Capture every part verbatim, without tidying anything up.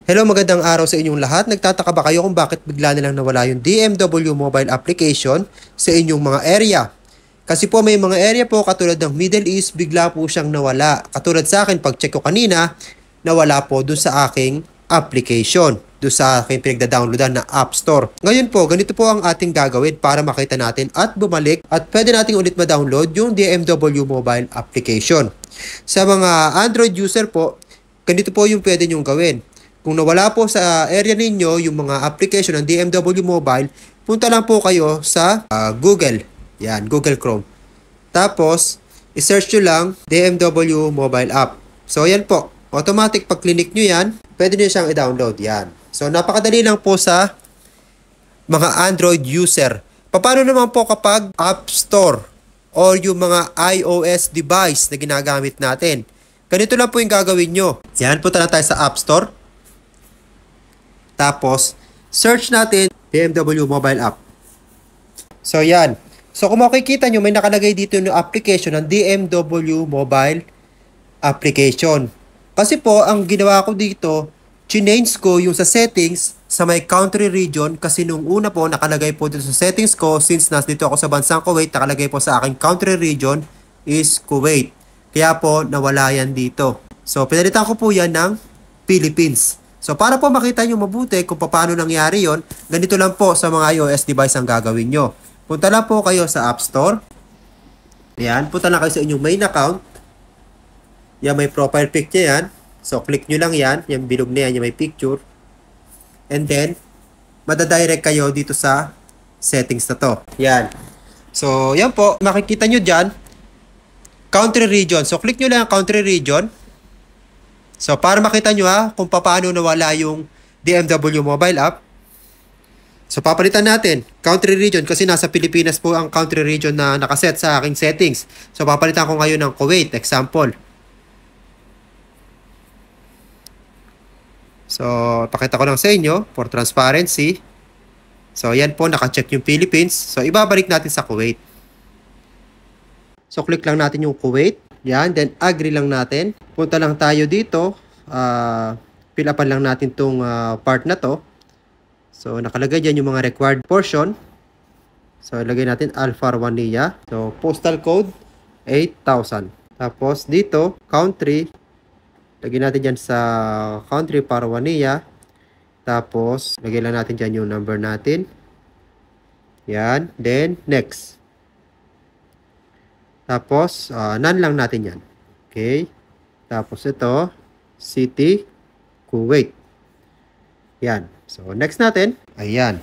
Hello, magandang araw sa inyong lahat. Nagtataka ba kayo kung bakit bigla na lang nawala yung D M W mobile application sa inyong mga area? Kasi po may mga area po katulad ng Middle East, bigla po siyang nawala. Katulad sa akin, pag check ko kanina, nawala po dun sa aking application, dun sa aking pinagda-downloadan na App Store. Ngayon po, ganito po ang ating gagawin para makita natin at bumalik at pwede nating ulit ma-download yung D M W mobile application. Sa mga Android user po, ganito po yung pwede nyong gawin. Kung nawala po sa area ninyo yung mga application ng D M W Mobile, punta lang po kayo sa uh, Google. Yan, Google Chrome. Tapos, i-search nyo lang D M W Mobile App. So, yan po. Automatic pag clinic nyo yan, pwede nyo siyang i-download. Yan. So, napakadali lang po sa mga Android user. Paano naman po kapag App Store or yung mga iOS device na ginagamit natin? Ganito lang po yung gagawin nyo. Yan, punta na tayo sa App Store. Tapos, search natin D M W mobile app. So, yan. So, kung makikita nyo, may nakalagay dito yung application ng D M W mobile application. Kasi po, ang ginawa ko dito, chinange ko yung sa settings sa may country region kasi nung una po, nakalagay po dito sa settings ko since nandito ako sa bansang Kuwait, nakalagay po sa aking country region is Kuwait. Kaya po, nawala yan dito. So, pinalitan ko po yan ng Philippines. So, para po makita nyo mabuti kung paano nangyari yon, ganito lang po sa mga iOS device ang gagawin nyo. Punta lang po kayo sa App Store. Yan, punta lang kayo sa inyong main account. Yan, may profile pic niya yan. So, click nyo lang yan. Yung bilog na yan, yung may picture. And then, madadirect kayo dito sa settings na to. Yan. So, yan po. Makikita nyo dyan, country region. So, click nyo lang ang country region. So, para makita nyo ha, kung paano nawala yung D M W mobile app. So, papalitan natin, country region, kasi nasa Pilipinas po ang country region na nakaset sa aking settings. So, papalitan ko ngayon ng Kuwait, example. So, pakita ko lang sa inyo, for transparency. So, yan po, nakacheck yung Philippines. So, ibabalik natin sa Kuwait. So, click lang natin yung Kuwait. Yan, then agree lang natin. Punta lang tayo dito. Uh, fill upan lang natin tong uh, part na to. So, nakalagay dyan yung mga required portion. So, ilagay natin Alpha Romania. So, postal code, eight thousand. Tapos, dito, country. Lagay natin dyan sa country para Romania. Tapos, lagay lang natin dyan yung number natin. Yan, then, next. Tapos, uh, none lang natin yan. Okay. Tapos ito, city, Kuwait. Yan. So, next natin. Ayan.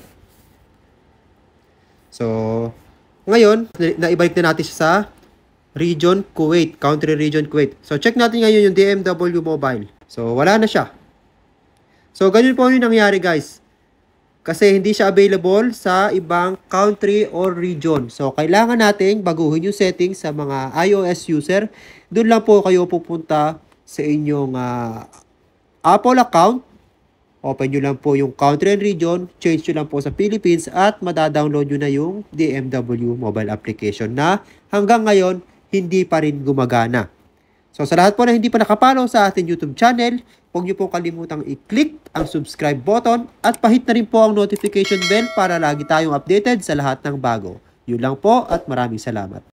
So, ngayon, naibalik na natin siya sa region Kuwait. Country region Kuwait. So, check natin ngayon yung D M W mobile. So, wala na siya. So, ganun po yung nangyari guys. Kasi hindi siya available sa ibang country or region. So, kailangan nating baguhin yung settings sa mga iOS user. Doon lang po kayo pupunta sa inyong uh, Apple account. Open nyo lang po yung country and region. Change nyo lang po sa Philippines at madadownload nyo na yung D M W mobile application na hanggang ngayon hindi pa rin gumagana. So, sa lahat po na hindi pa nakapollow sa ating YouTube channel, huwag niyo po kalimutang i-click ang subscribe button at pahit na rin po ang notification bell para lagi tayong updated sa lahat ng bago. Yun lang po at maraming salamat.